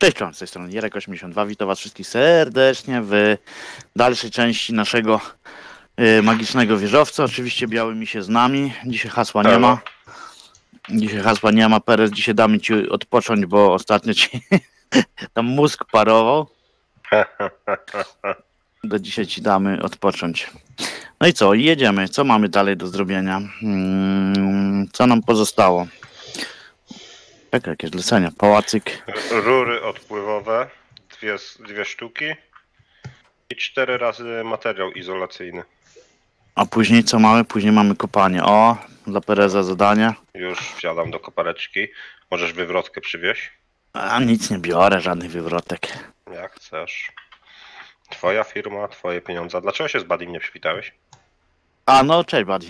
Cześć, z tej strony Jerek82, witam was wszystkich serdecznie w dalszej części naszego magicznego wieżowca. Oczywiście biały mi się z nami, dzisiaj hasła nie ma. Dzisiaj hasła nie ma, Perez, dzisiaj damy ci odpocząć, bo ostatnio ci tam mózg parował. Do dzisiaj ci damy odpocząć. No i co, jedziemy, co mamy dalej do zrobienia? Co nam pozostało? Czekaj, jakieś zlecenia, pałacyk. Rury odpływowe, dwie sztuki i 4 razy materiał izolacyjny. A później co mamy? Później mamy kopanie. O, dla Pereza zadanie. Już wsiadam do kopareczki. Możesz wywrotkę przywieźć? A nic nie biorę, żadnych wywrotek. Jak chcesz. Twoja firma, twoje pieniądze. Dlaczego się z Badim nie przywitałeś? A no, cześć buddy.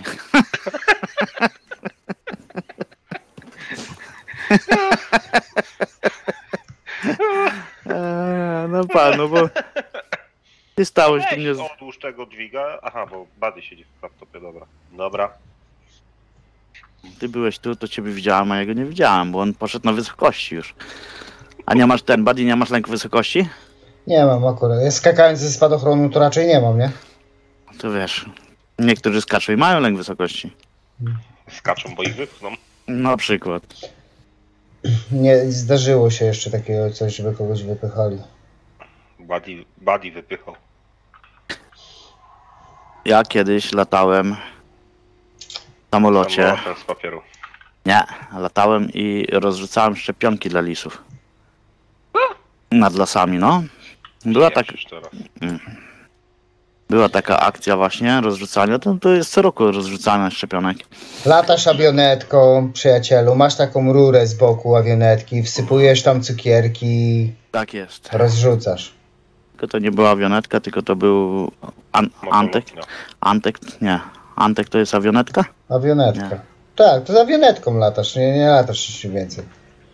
No panu, bo ty stałeś tu mnie... Odłóż tego dźwiga. Aha, bo Buddy siedzi w laptopie, dobra. Dobra. Ty byłeś tu, to ciebie widziałem, a ja go nie widziałem, bo on poszedł na wysokości już. A nie masz buddy, nie masz lęku wysokości? Nie mam akurat. Ja skakając ze spadochronu to raczej nie mam, nie? To wiesz, niektórzy skaczą i mają lęk wysokości. Skaczą, bo ich wypchną. Na przykład. Nie zdarzyło się jeszcze takiego coś, żeby kogoś wypychali. Buddy wypychał. Ja kiedyś latałem w samolocie. Samolotem z papieru. Nie, latałem i rozrzucałem szczepionki dla lisów. Nad lasami, no. Była taka akcja właśnie rozrzucania, to jest co roku rozrzucanie szczepionek. Latasz awionetką, przyjacielu, masz taką rurę z boku awionetki, wsypujesz tam cukierki, Tak jest. rozrzucasz. Tylko to nie była awionetka, tylko to był Antek. Antek to jest awionetka? Awionetka. Nie. Tak, to z awionetką latasz, nie latasz jeszcze więcej.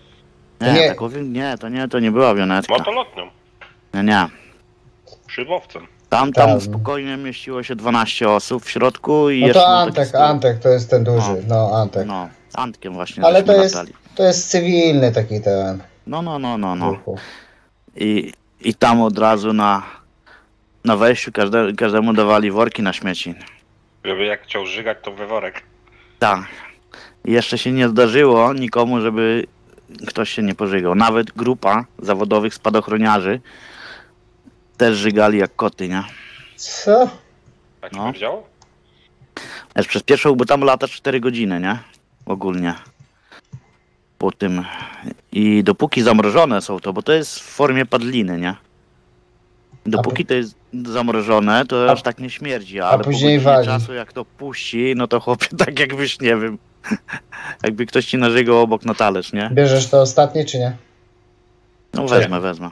To nie była awionetka. Motolotnią. Nie. Szybowcem. Tam Tak. spokojnie mieściło się 12 osób w środku i No jeszcze... to Antek to jest ten duży, no Antek. No, Antkiem właśnie. Ale latali. to jest cywilny taki ten. No. I tam od razu na wejściu każdemu dawali worki na śmieci. Żeby jak chciał żygać, to we worek. Tak. I jeszcze się nie zdarzyło nikomu, żeby ktoś się nie pożygał. Nawet grupa zawodowych spadochroniarzy też żygali jak koty, nie? Co? Tak No. ci działo? Aż przez pierwszą, bo tam latasz 4 godziny, nie? Ogólnie. Po tym. I dopóki zamrożone są to, bo to jest w formie padliny, nie? Dopóki to jest zamrożone, to aż tak nie śmierdzi, ale później po godzinie wali. czasu jak to puści, no to chłopie tak jakbyś, nie wiem, jakby ktoś ci narzygał obok na talerz, nie? Bierzesz to ostatnie czy nie? No wezmę.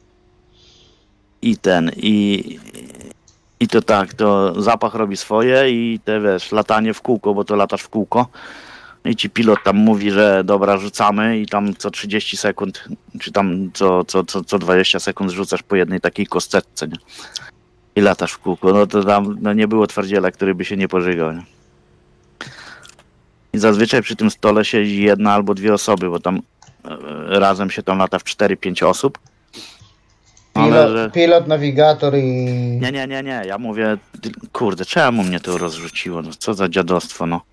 I to tak, to zapach robi swoje i te wiesz, latanie w kółko, bo to latasz w kółko. I ci pilot tam mówi, że dobra, rzucamy i tam co 30 sekund, czy tam co 20 sekund rzucasz po jednej takiej kosteczce, nie? I latasz w kółko. No to tam nie było twardziela, który by się nie pożygał, nie? I zazwyczaj przy tym stole siedzi jedna albo dwie osoby, bo tam razem się tam lata w 4-5 osób. Pilot, nawigator i... Nie, ja mówię, kurde, czemu mnie to rozrzuciło, no co za dziadostwo, no.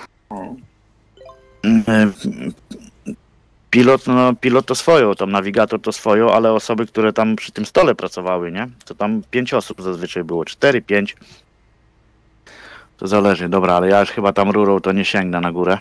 Pilot to swoją, tam nawigator to swoją, ale osoby, które tam przy tym stole pracowały, nie? To tam 5 osób zazwyczaj było, 4-5. To zależy, dobra, ale ja już chyba tam rurą to nie sięgnę na górę.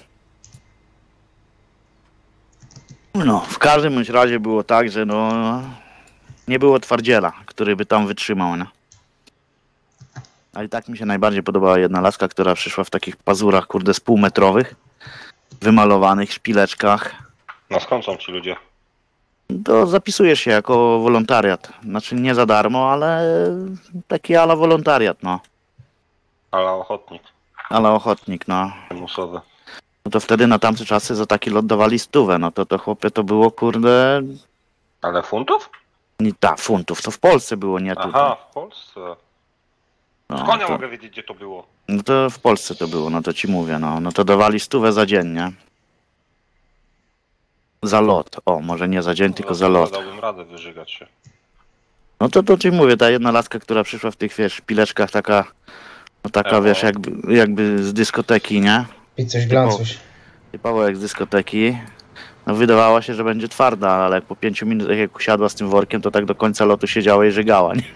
No, w każdym bądź razie było tak, że no... Nie było twardziela, który by tam wytrzymał, nie? Ale i tak mi się najbardziej podobała jedna laska, która przyszła w takich pazurach, kurde, z półmetrowych, wymalowanych szpileczkach. No skąd są ci ludzie? To zapisujesz się jako wolontariat. Znaczy nie za darmo, ale taki ala wolontariat, no. Ale ochotnik. Ale ochotnik, no. Musowy. No to wtedy na tamte czasy za taki lot dawali 100, no to chłopie to było, kurde... Ale funtów? Funtów, to w Polsce było, nie tutaj. Aha, w Polsce. No, Skąd ja to... mogę wiedzieć, gdzie to było? No to w Polsce to było, no to ci mówię, no to dawali 100 za dzień, nie? Za lot. O, może nie za dzień, tylko za lot. Dałbym radę wyżygać się. No to ci mówię, ta jedna laska, która przyszła w tych, wiesz, pileczkach, taka, no taka, wiesz, jakby z dyskoteki, nie? I coś glancuś. Typowo jak z dyskoteki. No wydawała się, że będzie twarda, ale jak po 5 minutach jak usiadła z tym workiem, to tak do końca lotu siedziała i żygała, nie?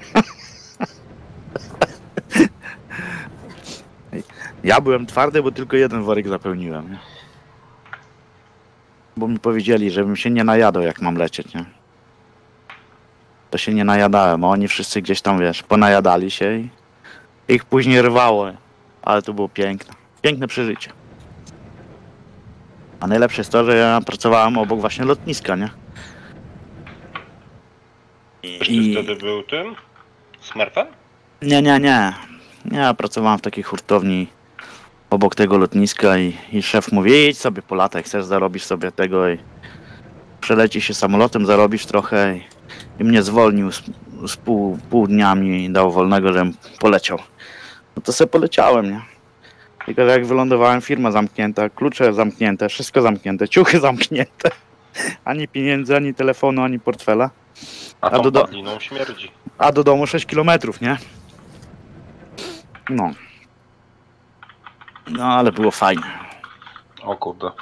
Ja byłem twardy, bo tylko jeden worek zapełniłem, nie? Bo mi powiedzieli, żebym się nie najadał, jak mam lecieć, nie? To się nie najadałem, a oni wszyscy gdzieś tam, wiesz, ponajadali się i ich później rwało. Ale to było piękne. Piękne przeżycie. A najlepsze jest to, że ja pracowałem obok właśnie lotniska, nie? Czy wtedy był tym? Smurfem? Nie. Ja pracowałem w takiej hurtowni obok tego lotniska i szef mówi, idź sobie po latach, chcesz zarobisz sobie tego i przeleci się samolotem, zarobisz trochę i mnie zwolnił z pół dnia mi dał wolnego, żebym poleciał. No to sobie poleciałem, nie? Tylko że jak wylądowałem, firma zamknięta, klucze zamknięte, wszystko zamknięte, ciuchy zamknięte. Ani pieniędzy, ani telefonu, ani portfela. A tą padliną śmierdzi. A do domu 6 kilometrów, nie? No. No ale było fajnie. O kurde.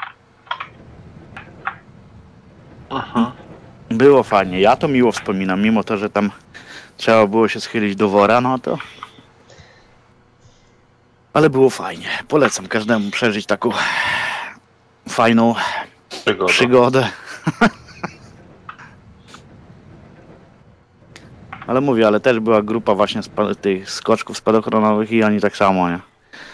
Było fajnie. Ja to miło wspominam, mimo to, że tam trzeba było się schylić do wora, no to... Ale było fajnie. Polecam każdemu przeżyć taką fajną przygodę. Ale mówię, ale też była grupa właśnie tych skoczków spadochronowych i oni tak samo, nie?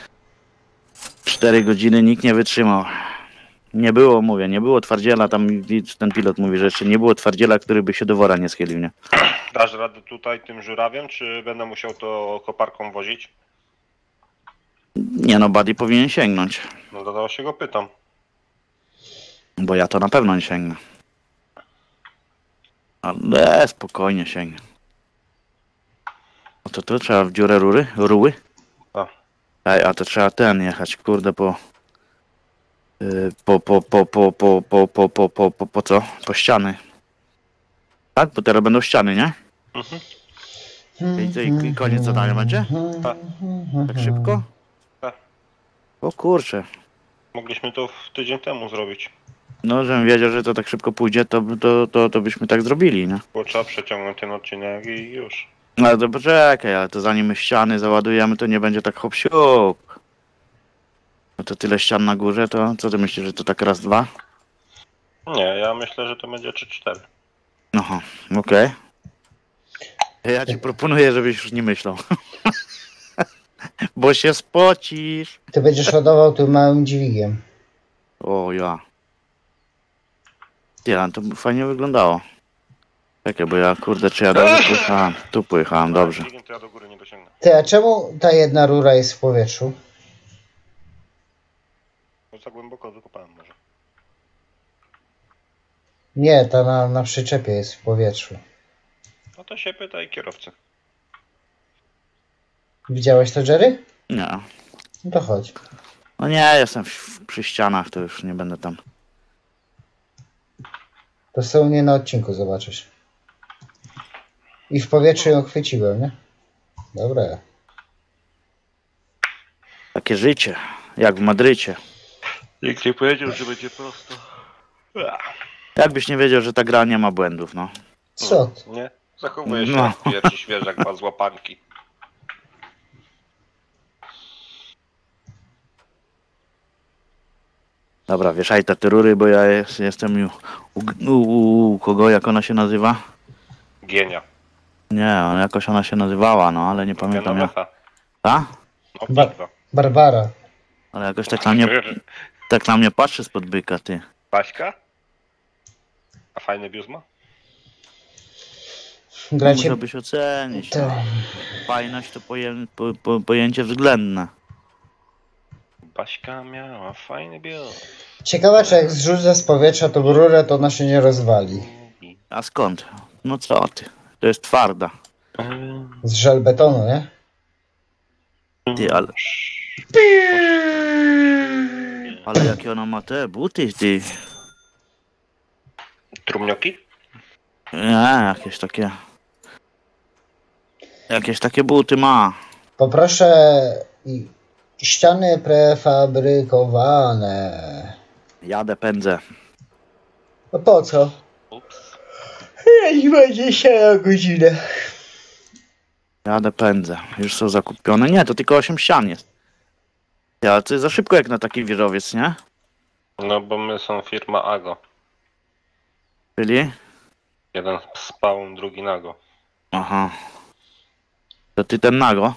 4 godziny nikt nie wytrzymał. Nie było, mówię, nie było twardziela, tam ten pilot mówi, że jeszcze nie było twardziela, który by się do wora nie schylił, nie? Dasz radę tutaj tym żurawiem, czy będę musiał to koparką wozić? Nie no, Buddy powinien sięgnąć. No dlatego się go pytam. Bo ja to na pewno nie sięgnę. Ale spokojnie sięgnę. No to tu trzeba w dziurę ruły? Tak. Ej, a to trzeba jechać, kurde, po co? Po ściany. Tak? Bo teraz będą ściany, nie? I koniec zadania będzie? Tak szybko? Tak. O kurczę. Mogliśmy to w tydzień temu zrobić. No, żebym wiedział, że to tak szybko pójdzie, to byśmy tak zrobili, nie? Bo trzeba przeciągnąć ten odcinek i już. No to poczekaj, ale to zanim my ściany załadujemy, to nie będzie tak hop siup. No to tyle ścian na górze, to co ty myślisz, że to tak raz, dwa? Nie, ja myślę, że to będzie 3-4. Aha, okej. Ja ci proponuję, żebyś już nie myślał. Bo się spocisz. Ty będziesz ładował tym małym dźwigiem. O ja. Ja, to fajnie wyglądało. Czekaj, bo ja kurde, czy ja dobrze pojechałem? Tu pojechałem, dobrze. To ja do góry nie dosięgnę. Ty, a czemu ta jedna rura jest w powietrzu? Bo za głęboko wykopałem może. Nie, ta na przyczepie jest w powietrzu. No to się pytaj kierowcy. Widziałeś to, Jerry? Nie. No to chodź. No nie, jestem przy ścianach, to już nie będę tam. To są nie na odcinku, zobaczysz. I w powietrzu ją chwyciłem, nie? Dobra. Takie życie, jak w Madrycie. Nikt nie powiedział, że będzie prosto. Jakbyś nie wiedział, że ta gra nie ma błędów, no. Co ty? Nie? Zachowuje się No. jak pierwszy świeżak ma z łapanki. Dobra, wieszaj te rury, bo ja jestem u kogo, jak ona się nazywa? Gienia. Nie, jakoś ona się nazywała, no, ale nie pamiętam jak. A? No, Ba- bitwa. Barbara. Ale jakoś tak na mnie patrzy spod byka, ty. Baśka? A fajny bius ma? Gracie... Musiałbyś ocenić. Te... Fajność to pojęcie względne. Baśka miała fajny bius. Ciekawe, czy jak zrzucę z powietrza tą rurę, to ona się nie rozwali. A skąd? No co ty? To jest twarda. Z żelbetonu, nie? Ty, ale jakie ona ma te buty, ty. Trumnioki? Nie, jakieś takie buty ma. Poproszę ściany prefabrykowane. Jadę, pędzę. No po co? Ups. Niech będzie się na godzinę. Jadę, pędzę. Już są zakupione. Nie, to tylko 8 ścian jest. Ja, to jest za szybko jak na taki wieżowiec, nie? No bo my są firma Ago. Czyli? Jeden spawn, drugi nago. Aha. To ty ten nago?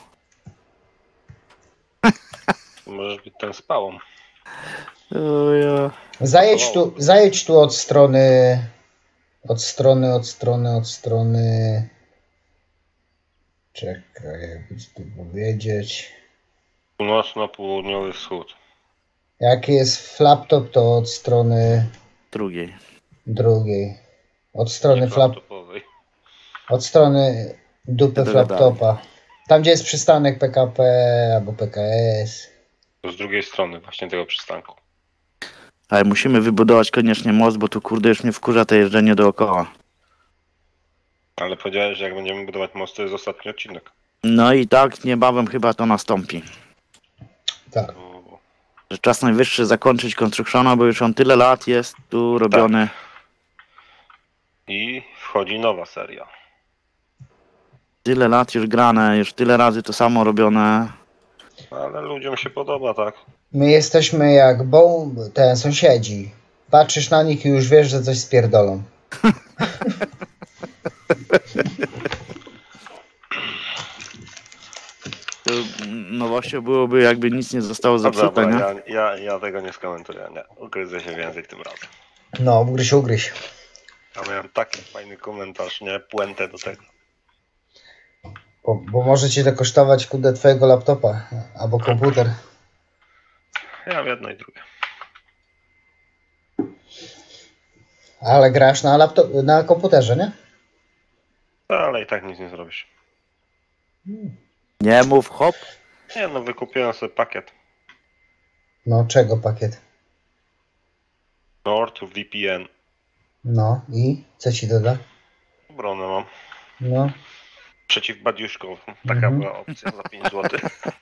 Możesz być ten spałą. O ja. Zajedź tu od strony. Czekaj, jakby ci tu powiedzieć. Północno-południowy wschód. Jak jest flaptop, to od strony Drugiej. drugiej. Od strony Laptopowej. od strony dupy To flaptopa. Tam gdzie jest przystanek PKP albo PKS. To z drugiej strony właśnie tego przystanku. Ale musimy wybudować koniecznie most, bo tu kurde już mnie wkurza to jeżdżenie dookoła. Ale powiedziałeś, że jak będziemy budować most, to jest ostatni odcinek. No i tak niebawem chyba to nastąpi. Tak. Że czas najwyższy zakończyć Constructiona, bo już on tyle lat jest tu robiony. I wchodzi nowa seria. Tyle lat już grane, już tyle razy to samo robione. Ale ludziom się podoba, tak? My jesteśmy jak te sąsiedzi. Patrzysz na nich i już wiesz, że coś spierdolą. To nowością byłoby jakby nic nie zostało zepsute, nie? Dobra, ja tego nie skomentuję, nie. Ugryzę się w język tym razem. No, ugryź. Ja miałem taki fajny komentarz, nie? Puentę do tego. Bo może ci to kosztować kurde twojego laptopa albo komputer. Ja w jedno i drugie. Ale grasz na komputerze, nie? Ale i tak nic nie zrobisz. Nie mów hop. Nie no, wykupiłem sobie pakiet. No, czego pakiet? NordVPN. No i co ci doda? Obronę mam. No. Przeciwbadiuszką. Taka była opcja za 5 zł.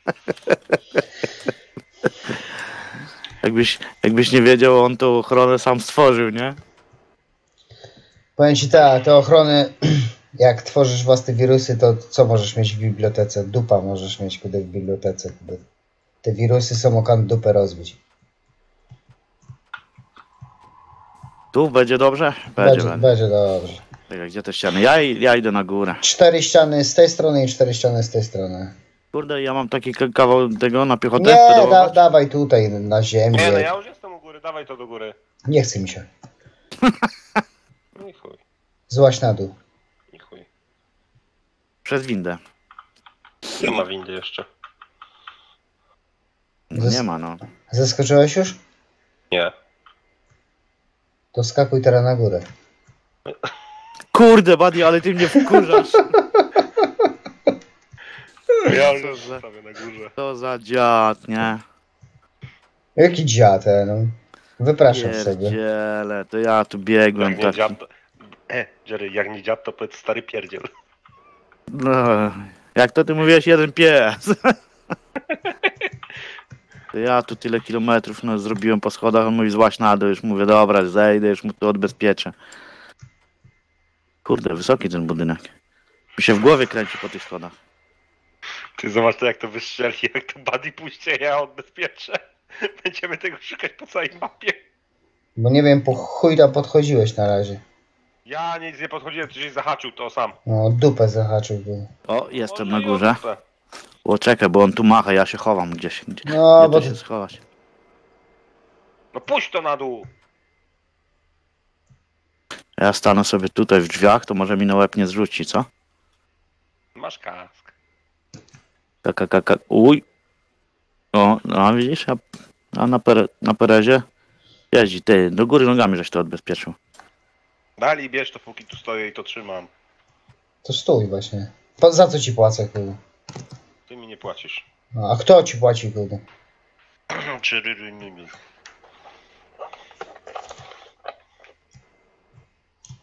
Jakbyś nie wiedział, on tą ochronę sam stworzył, nie? Powiem ci tak, te ochrony, jak tworzysz własne wirusy, to co możesz mieć w bibliotece? Dupa możesz mieć kudy w bibliotece. Kudy. Te wirusy są okan dupę rozbić. Tu będzie dobrze? Będzie dobrze. Czekaj, gdzie te ściany? Ja idę na górę. 4 ściany z tej strony i 4 ściany z tej strony. Kurde, ja mam taki kawał tego na piechotę. Nie, dawaj tutaj na ziemię. Nie no, ja już jestem u góry, dawaj to do góry. Nie chce mi się. No i chuj, Złaś na dół. i chuj. Przez windę. Nie ma windy jeszcze. No nie ma, no. Zaskoczyłeś już? Nie. To skakuj teraz na górę. Kurde, Buddy, ale ty mnie wkurzasz. Ja Co już za- sobie na górze. To za dziad, nie? Jaki dziatę, no. Wypraszam sobie. Pierdziele, to ja tu biegłem Jak nie tak. dziad, to... Jerry, jak nie dziad, to powiedz stary pierdziel. No, jak to ty mówiłeś, jeden pies. To ja tu tyle kilometrów no, zrobiłem po schodach, on mówi złaź na dół, już mówię, dobra, zejdę, już mu to odbezpieczę. Kurde, wysoki ten budynek. Mi się w głowie kręci po tych schodach. Ty zobacz to, jak to wystrzeli, jak to Buddy puści, ja odbezpieczę. Będziemy tego szukać po całej mapie. Bo nie wiem, po chuj tam podchodziłeś na razie. Ja nic nie podchodziłem, coś zahaczył, to sam. No, dupę zahaczył. O, jestem Może na i górze. odwrócę. O, czekaj, bo on tu macha, ja się chowam gdzieś. Gdzie No, bo tu się schować? No puść to na dół. Ja stanę sobie tutaj w drzwiach, to może mi na łeb nie zrzuci, co? Masz kask. Uj. O, no widzisz, a na Perezie jeździ, ty, do góry nogami żeś to odbezpieczył. Dali, bierz to, póki tu stoję i to trzymam. to stój właśnie. Za co ci płacę, kurde? Ty mi nie płacisz. No, a kto ci płaci, kurde? Czy ryry nimi.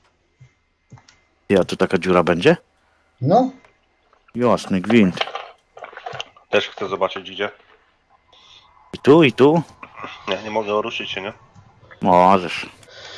Ja, tu taka dziura będzie? No, Jasny gwint. Też chcę zobaczyć gdzie. I tu, i tu? Nie mogę ruszyć się, nie? Możesz.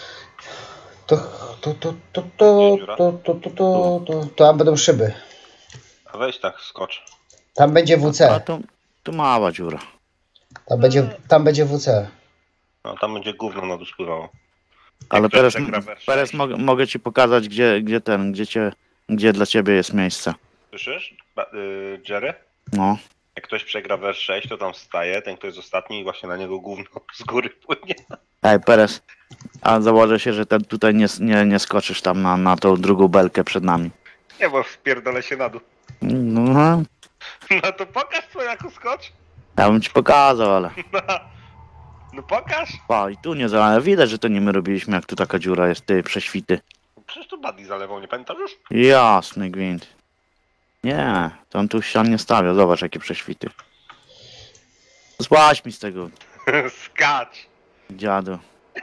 Tam będą szyby. A weź tak, skocz. Tam będzie A WC. tu mała dziura. Tam będzie WC. No tam będzie gówno na dół spływało. Ale ktoś teraz, przegra wersję. teraz mogę ci pokazać, gdzie dla ciebie jest miejsce. Słyszysz, Jerry? No. Jak ktoś przegra wers 6, to tam wstaje, ten kto jest ostatni i właśnie na niego gówno z góry płynie. Ej, Perez. A założę się, że ten tutaj nie skoczysz tam na tą drugą belkę przed nami. Nie, bo wpierdolę się na dół. No, No to pokaż jako skocz. ja bym ci pokazał, ale... No pokaż. Pa, i tu nie zalane. Widać, że to nie my robiliśmy, jak tu taka dziura jest, ty prześwity. Przecież to Buddy zalewał, nie pamiętasz już? Jasny gwint. Nie, to on tu ścian nie stawia. Zobacz, jakie prześwity. Złaź mi z tego, Skacz. dziadu.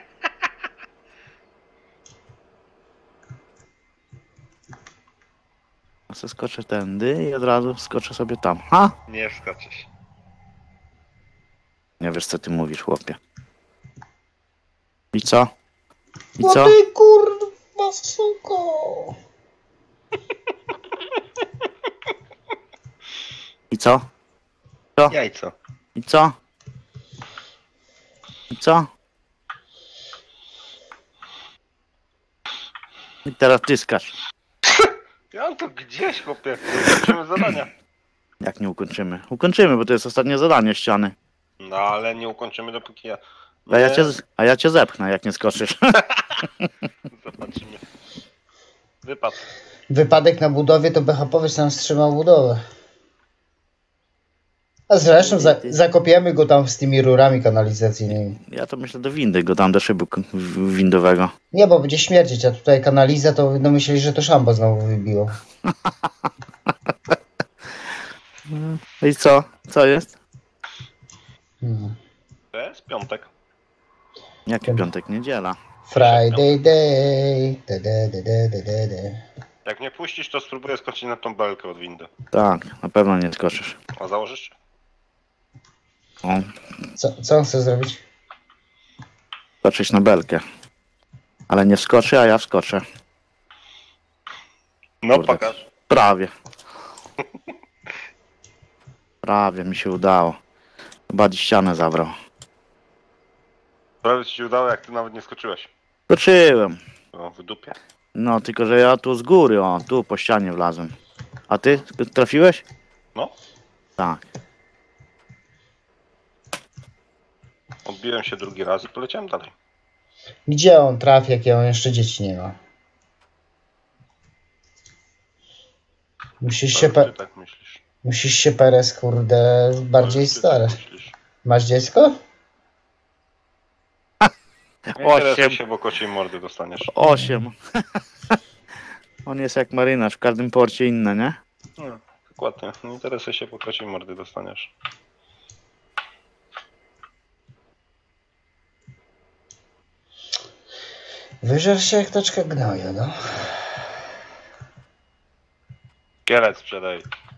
A se skoczę tędy i od razu skoczę sobie tam. Ha? Nie skaczesz. Nie wiesz, co ty mówisz, chłopie. I co? I No co? ty kurwa suko. I co? Jajco. I co? I co? I teraz ty skacz. Ja mam to gdzieś, chłopie. Zobaczymy zadania. Jak nie ukończymy? Ukończymy, bo to jest ostatnie zadanie ściany. No ale nie ukończymy dopóki ja... A ja cię zepchnę, jak nie skoczysz. Zobaczymy. Wypad. Wypadek na budowie to BHP nam wstrzymał budowę. A zresztą zakopiemy go tam z tymi rurami kanalizacyjnymi. Ja to myślę do windy go tam do szybu windowego. Nie, bo będzie śmierdzieć, a tutaj kanaliza to będą myśleli, że to szambo znowu wybiło. I co? Co jest? To jest piątek. Jaki piątek? Niedziela. Friday day. Da, da, da, da, da, da. Jak mnie puścisz, to spróbuję skoczyć na tą belkę od windy. Tak, na pewno nie skoczysz. A założysz? O, Co on chce zrobić? skoczyć na belkę. Ale nie wskoczy, a ja wskoczę. No Kurde. pokaż. Prawie. Prawie mi się udało. Chyba dziś ścianę zabrał. Prawie ci się udało, jak ty nawet nie skoczyłeś. Skoczyłem. O, w dupie. No, tylko że ja tu z góry, tu po ścianie wlazłem. A ty? Trafiłeś? No. Tak. Odbiłem się drugi raz i poleciałem dalej. Gdzie on trafi, jak on jeszcze dzieci nie ma? Musisz się, Ty tak myślisz. musisz się Perez, kurde, bardziej Ty tak starać. myślisz. Masz dziecko? Nie interesuj 8. się, bo kociej mordy dostaniesz. 8. On jest jak marynarz, w każdym porcie inne, nie? No, dokładnie. Nie interesuj się, bo kociej mordy dostaniesz. Wyżer się jak toczka gnoju, no. Kielet sprzedaj.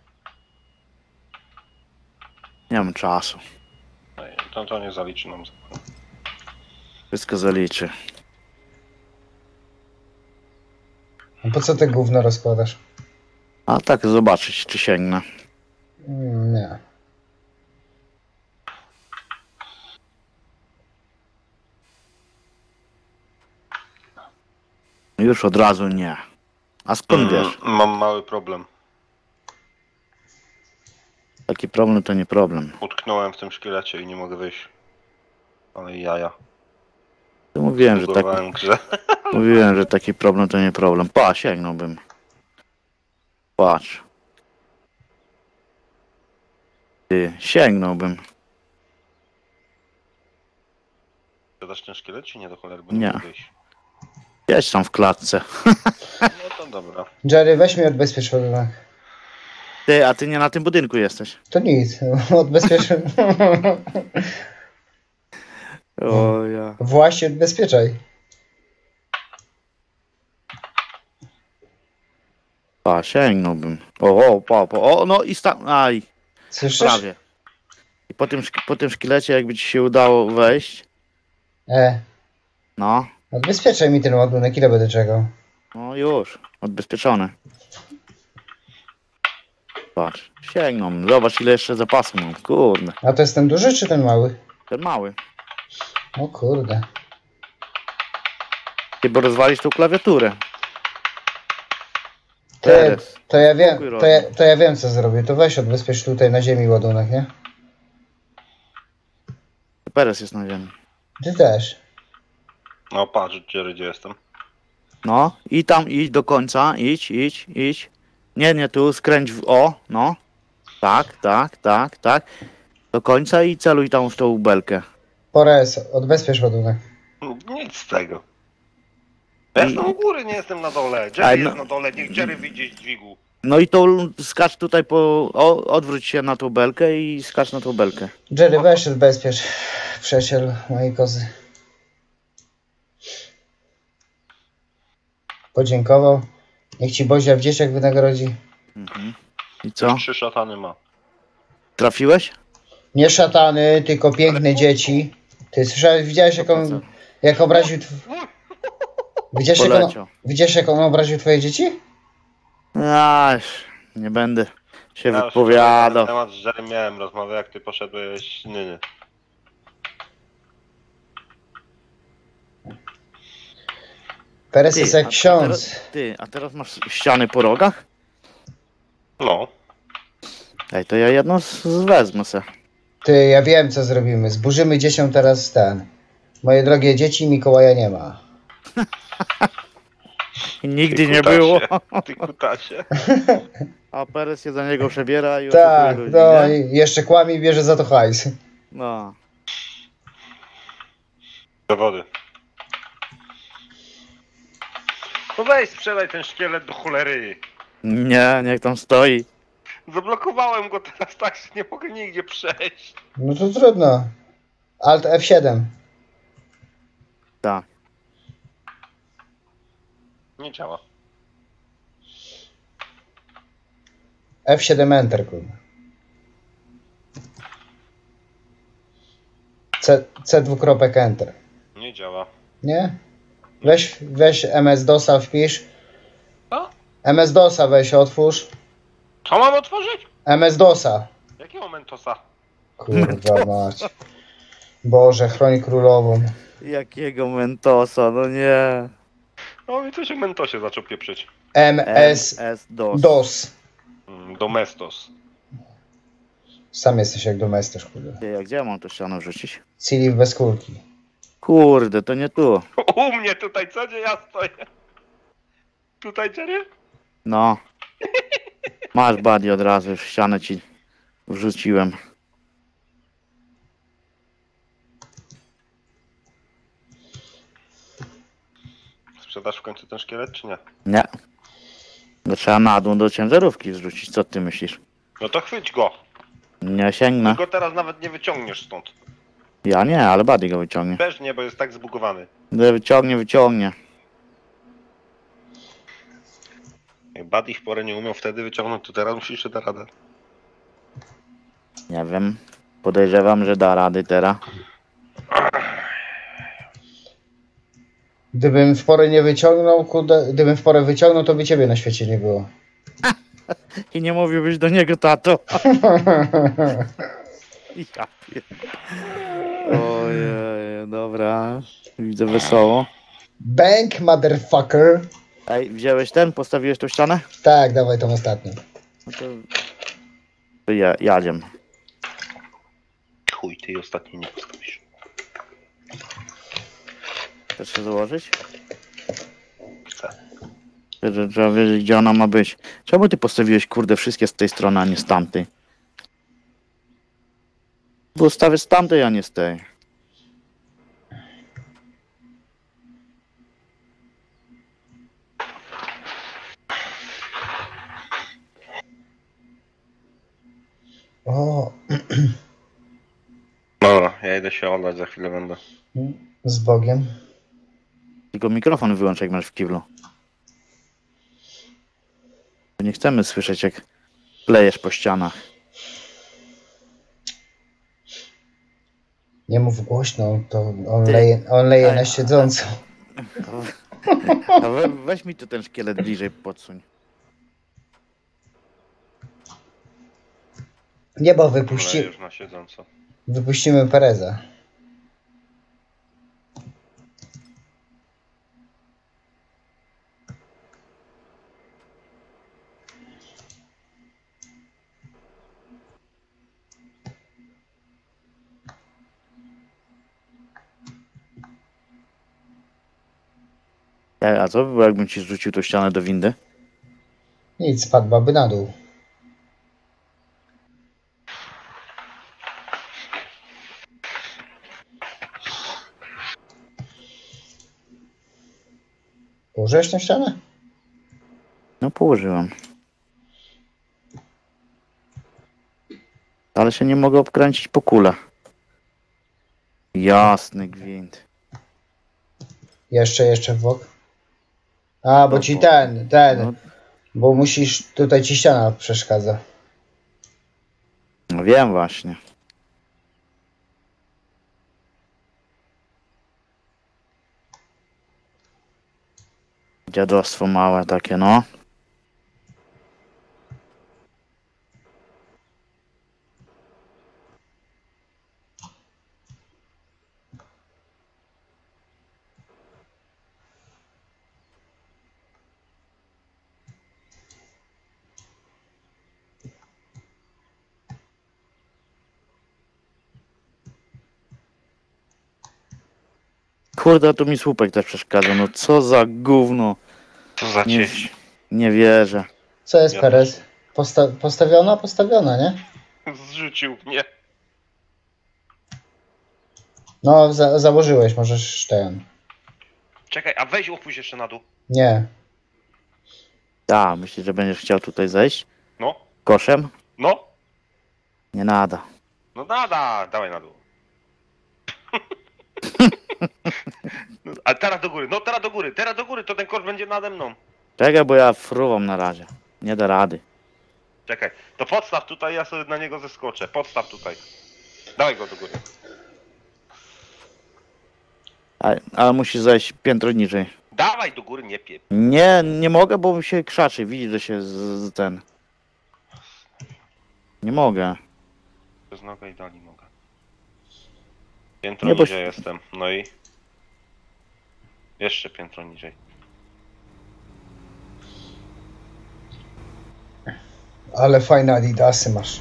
Nie mam czasu. No i to nie zaliczy nam. Wszystko zaliczy. A po co te gówno rozkładasz? A tak zobaczyć, czy sięgnę. Nie. Już od razu nie. A skąd wiesz? Mam mały problem. Taki problem to nie problem. Utknąłem w tym szkielecie i nie mogę wyjść. Ale jaja. To mówiłem, że Zbugowałem grze. mówiłem, że taki problem to nie problem. Pa, sięgnąłbym. Patrz. Ty, sięgnąłbym. Sprzedasz ten szkielet czy nie do cholery? Bo Nie. mogę wyjść. Jedź tam w klatce. No to dobra. Jerry, weź mnie odbezpiecz ładunek. Ty, a ty nie na tym budynku jesteś. To nic, odbezpiecz. O ja. Właśnie odbezpieczaj. Pa, sięgnąłbym. O, no i aj, Słyszysz? prawie. I po tym szkielecie, jakby ci się udało wejść, no, Odbezpieczaj mi ten ładunek, ile będę czekał. no już, odbezpieczony. Patrz, sięgną, zobacz ile jeszcze zapasu mam, kurde, A to jest ten duży czy ten mały? ten mały. O kurde. Ty, bo rozwalisz tą klawiaturę. Ty, Teraz. to ja wiem, Spokój, to ja wiem co zrobię. To weź odbezpiecz tutaj na ziemi ładunek, nie? Peres jest na ziemi. Ty też. No patrz, gdzie jestem. No, i tam idź do końca, idź. Nie, tu skręć w no. Tak. Do końca i celuj tam w tą belkę. Pores, odbezpiecz ładunek. Nic z tego. Ja jestem u góry, nie jestem na dole. Jerry Ale no- jest na dole, niech Jerry wyjdzie z dźwigu. No i skacz tutaj odwróć się na tą belkę i skacz na tą belkę. Jerry, weź odbezpiecz. Przesiel mojej kozy. Podziękował. Niech ci Bozia w dzieciach wynagrodzi. Mhm. I co? 3 szatany ma. Trafiłeś? Nie szatany, tylko piękne dzieci. Ty słyszałeś, widziałeś jak obraził... Poleciał. Widziałeś jak on obraził twoje dzieci? Aż, nie będę się Ja wypowiadał. na temat z Jerry miałem rozmowę, jak ty poszedłeś Nyny. Peres jest jak ksiądz. A teraz masz ściany po rogach? No. Ej, to ja jedno wezmę se. Ty, ja wiem co zrobimy. Zburzymy dzieciom teraz ten. Moje drogie dzieci, Mikołaja nie ma. I nigdy Ty nie kutasie, było. Ty kutasie. A Perez się za niego przebiera i Tak, oszukuje ludzi, no nie? i jeszcze kłamie i bierze za to hajs. No. Do wody. No weź, sprzedaj ten szkielet do cholery. Nie, niech tam stoi. Zablokowałem go teraz tak, że nie mogę nigdzie przejść. No to trudno. Alt F7. Tak. Nie działa. F7 Enter, kurwa. C dwukropek Enter. Nie działa. Nie? Weź MS-DOSa wpisz. Co? MS-DOSa weź otwórz. Co mam otworzyć? MS-DOSa. Jakiego Mentosa? Kurwa mać. Boże, chroń królową. Jakiego Mentosa, no nie. No i to się Mentosie zaczął pieprzyć. MS-DOS. MS-DOS. Domestos. Sam jesteś jak domestos, kurde. Ty, gdzie ja mam to ścianę wrzucić? Cili bez kulki. Kurde, to nie tu. U mnie tutaj, co gdzie ja stoję? Tutaj, Jerry? No. Masz buddy od razu, już ścianę ci wrzuciłem. Sprzedasz w końcu ten szkielet, czy nie? Nie. To trzeba na dół do ciężarówki zrzucić, co ty myślisz? No to chwyć go. Nie sięgnę. Ty go teraz nawet nie wyciągniesz stąd. Ja nie, ale buddy go wyciągnie. Też nie, bo jest tak zbugowany. Wyciągnie. Jak Buddy w porę nie umiał wtedy wyciągnąć, to teraz musisz jeszcze da radę. Nie wiem. Podejrzewam, że da rady teraz. Gdybym w porę nie wyciągnął, kurde, gdybym w porę wyciągnął, to by ciebie na świecie nie było. I nie mówiłbyś do niego, tato. Ja pier... Ojej, dobra. Widzę wesoło. Bank, motherfucker. Ej, wziąłeś ten? Postawiłeś tą ścianę? Tak, dawaj tą ostatnią. No to jadziem. Chuj, ty ostatni nie postawisz. Chcesz się założyć? Chcę. Trzeba wiedzieć, gdzie ona ma być. Czemu ty postawiłeś, kurde, wszystkie z tej strony, a nie z tamtej? Bo ustawię z tamtej, a nie z tej. O, Dobra, ja idę się oddać, za chwilę będę. z Bogiem. Tylko mikrofon wyłącz, jak masz w kiblu. Nie chcemy słyszeć, jak klejesz po ścianach. Nie mów głośno, to Ty. on leje Ej, na siedząco. A weź mi tu ten szkielet bliżej podsuń. Nie, bo Lejesz na siedząco. wypuścimy Pereza. A co by było, jakbym ci zrzucił tą ścianę do windy? Nic, spadłaby na dół. Położyłeś tę ścianę? No położyłem. Ale się nie mogę obkręcić po kulach. Jasny gwint. Jeszcze w bok. A, bo No ci bo- ten, No, bo musisz, tutaj ci ściana przeszkadza. no wiem właśnie. Dziadostwo małe takie, no. Kurde, tu mi słupek też przeszkadza. No co za gówno. Co za Nie, cieś. nie wierzę. Co jest Ja Perez? Postawiona? Postawiona, nie? Zrzucił mnie. No, założyłeś, możesz ten. Czekaj, a weź opuść jeszcze na dół. Nie. Tak, myślisz, że będziesz chciał tutaj zejść? No, Koszem? no, Nie nada. no dawaj na dół. No, a teraz do góry, no teraz do góry, to ten kosz będzie nade mną. Czekaj, bo ja fruwam na razie. Nie da rady. Czekaj, to podstaw tutaj, ja sobie na niego zeskoczę. Podstaw tutaj. Dawaj go do góry. Ale musisz zejść piętro niżej. Dawaj do góry, nie piep. Nie mogę, bo mi się krzaczy. Widzisz, że się ten... Nie mogę. Przez nogę i dali mogę. Piętro Nie, bo niżej jestem, no i... Jeszcze piętro niżej. Ale fajne adidasy masz.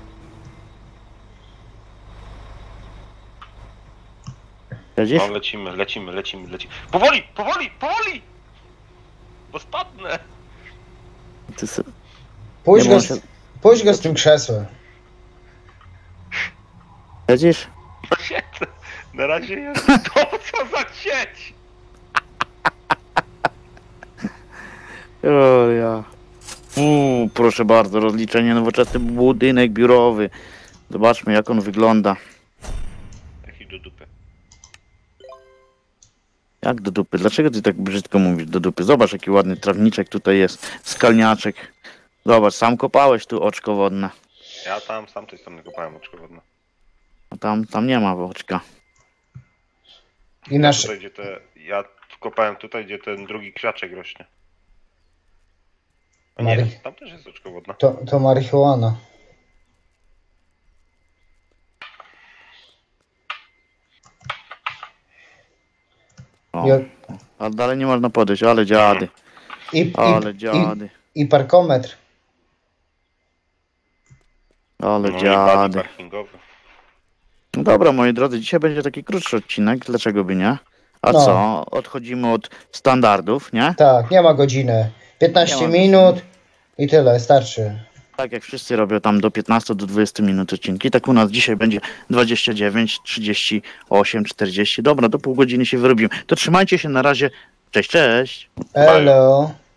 Widzisz? No lecimy. Powoli! Bo spadnę! Ty se... Pójdź Nie go, może- pójdź go z tym krzesłem. Widzisz? No siedzę. Na razie jest. To co za sieć! O ja. Proszę bardzo, rozliczenie nowoczesny budynek biurowy. Zobaczmy, jak on wygląda. Jaki do dupy. Jak do dupy? Dlaczego ty tak brzydko mówisz do dupy? Zobacz, jaki ładny trawniczek tutaj jest. Skalniaczek. Zobacz, sam kopałeś tu oczko wodne. Ja tam z tamtej strony kopałem oczko wodne. A tam nie ma oczka. I nasz... Tutaj, gdzie ja kopałem tutaj, gdzie ten drugi krzaczek rośnie. A nie, Mary. tam też jest oczko wodne. To marihuana. O. I, Ale dalej nie można podejść, ale dziady. i, Ale i, dziady. i parkometr. Ale No i dziady. pad parkingowy. No dobra, moi drodzy, dzisiaj będzie taki krótszy odcinek, dlaczego by nie? A No. co? Odchodzimy od standardów, nie? Tak, nie ma godziny. 15 Nie ma minut i tyle, starczy. Tak jak wszyscy robią tam do 15 do 20 minut odcinki, tak u nas dzisiaj będzie 29, 38, 40. Dobra, do pół godziny się wyrobimy. To trzymajcie się na razie. Cześć, cześć. Hello.